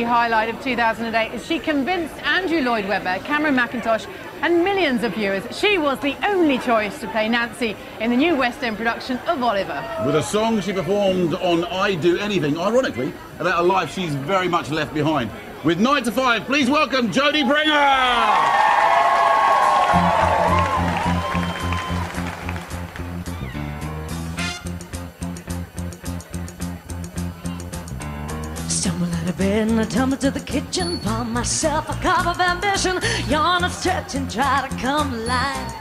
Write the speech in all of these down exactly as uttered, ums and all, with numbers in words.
Highlight of two thousand eight is she convinced Andrew Lloyd Webber, Cameron McIntosh and millions of viewers she was the only choice to play Nancy in the new West End production of Oliver. With a song she performed on I'd Do Anything, ironically, about a life she's very much left behind. With nine to five, please welcome Jodie Prenger! Stumble out of bed and I tumble to the kitchen, pour myself a cup of ambition, yawn and stretch and try to come alive.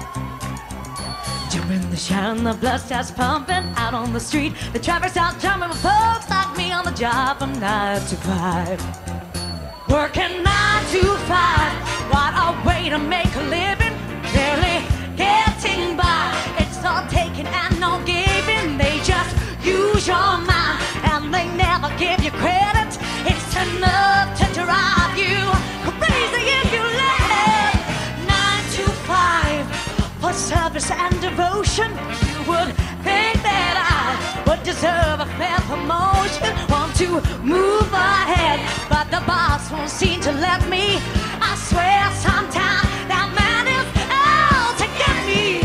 Jump in the shower and the blood starts pumping. Out on the street, the traffic starts jumping with folks like me on the job from nine to five. Working nine to five, what a way to make a living, barely getting by. It's all taking and no giving, they just use your mind and they never give you credit. It's enough to drive you crazy if you let it. Nine to five for service and devotion. You would think that I would deserve a fair promotion. Want to move ahead, but the boss won't seem to let me. I swear sometimes that man is out to get me.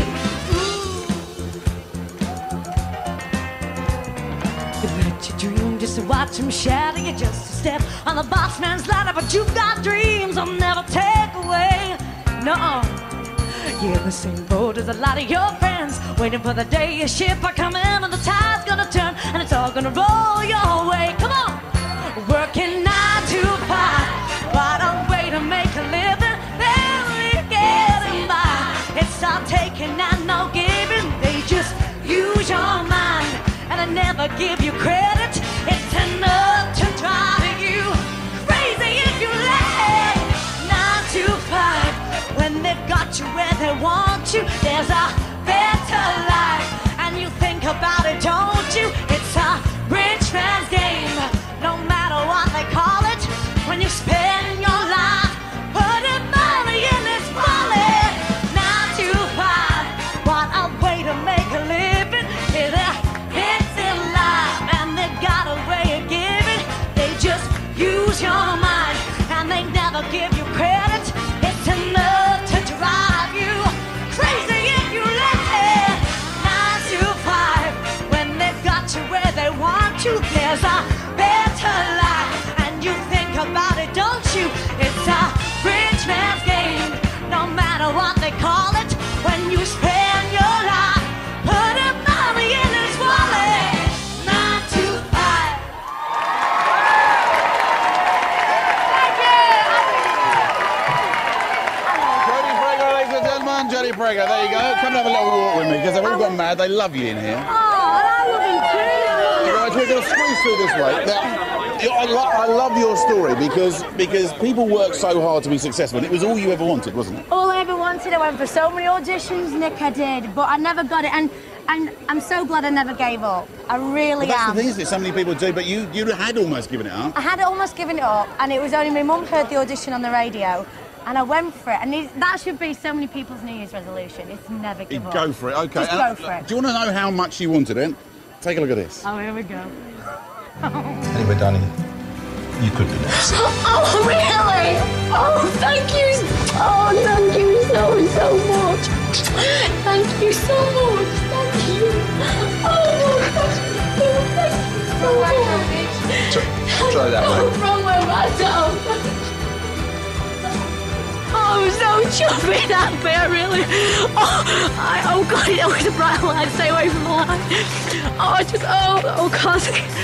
Dream just to watch him shatter. You're just a step on the boss man's ladder, but you've got dreams I'll never take away. No, you're in the same boat as a lot of your friends, waiting for the day your ship are coming and the tide's gonna turn and it's all gonna roll your way. Come on, working nine to five, what a way to make a living, barely getting by. It's all taking and no giving, they just use your mind and I never give you credit. It's enough to drive you crazy if you let it. Nine to five, when they've got you where they want you, there's a better life, and you think about it, don't you? It's a rich man's game, no matter what they call it. When you spend your life putting money in this wallet. Nine to five, what a way to make a living. It's got a way of giving, they just use your mind and they never give you credit. It's enough to drive you crazy if you let it. Nine to five, when they've got you where they want you, there's a better life, and you think about it, don't you? It's a rich man's game, no matter what they call it. When you spend your life putting money in this wallet. Jodie Prenger, there you go. Come and have a little walk with me, because they've all gone mad. They love you in here. Oh, and I love him too. You guys, we're going to squeeze through this way. Now, I, lo I love your story because because people work so hard to be successful, and it was all you ever wanted, wasn't it? All I ever wanted. I went for so many auditions, Nick, I did, but I never got it. And and I'm so glad I never gave up. I really well, that's am. the thing, isn't it? So many people do, but you you had almost given it up. I had almost given it up, and it was only my mum heard the audition on the radio. And I went for it, and it, that should be so many people's New Year's resolution. It's never give you up. Go for it, okay. Just and, go for it. Do you want to know how much you wanted it? Take a look at this. Oh, here we go. Anyway, darling, you could be next. Oh, really? Oh, thank you. Oh, thank you so, so much. Thank you so much. Thank you. Oh, thank you so much. Try, try that way. What's wrong with myself? Oh, I'm so chuffy that bit, I really. Oh, I, oh God, it was a bright light. Stay away from the light. Oh, I just, oh, oh God.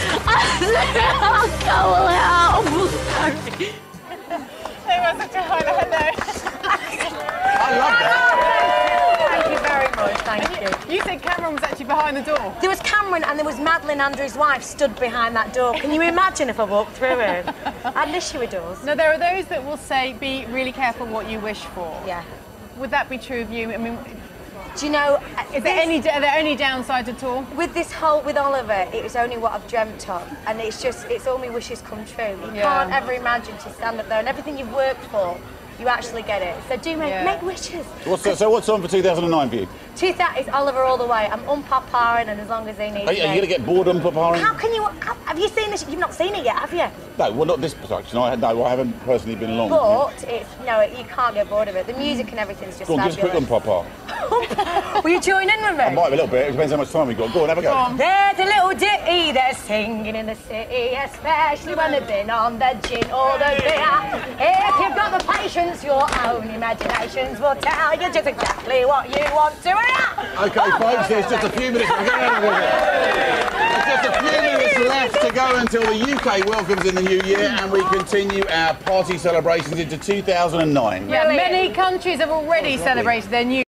I can't let out. Sorry. It was such a highlight, I love that. Thank you very much, thank you. You said Cameron was actually behind the door. There was Cameron and there was Madeline, Andrew's wife, stood behind that door. Can you imagine if I walked through it? I'd an issue with doors. No, there are those that will say, be really careful what you wish for. Yeah. Would that be true of you? I mean, do you know, is there any, are there any downsides at all? With this whole, with Oliver, it was only what I've dreamt of, and it's just, it's all my wishes come true. You Yeah. can't ever imagine to stand up there and everything you've worked for, you actually get it. So do make, Yeah. make wishes. What's, so what's on for two thousand nine for you? Two that is Oliver all the way. I'm unpaparing and as long as he needs Are, you- are you me. going to get bored on preparing? How can you? How, have you seen this? You've not seen it yet, have you? No, well, not this production. I no, I haven't personally been along. But it's no, you can't get bored of it. The music and everything's just Go on, just quick on fabulous. Papa. Will you join in with me? I might have a little bit. It depends how much time we got. Go on, have a go. There's a little ditty they're singing in the city, especially when they've been on the gin or the beer. If you've got the patience, your own imaginations will tell you just exactly what you want to hear. Okay, folks, there's just a few minutes. There's just a few minutes left to go until the U K welcomes in the new year, and we continue our party celebrations into two thousand nine. Yeah, many countries have already celebrated their new